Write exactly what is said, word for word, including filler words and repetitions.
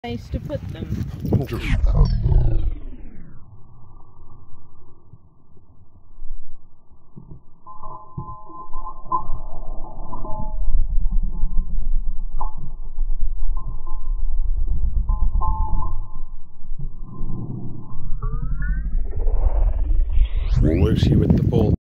place to put them. Lucy with the ball.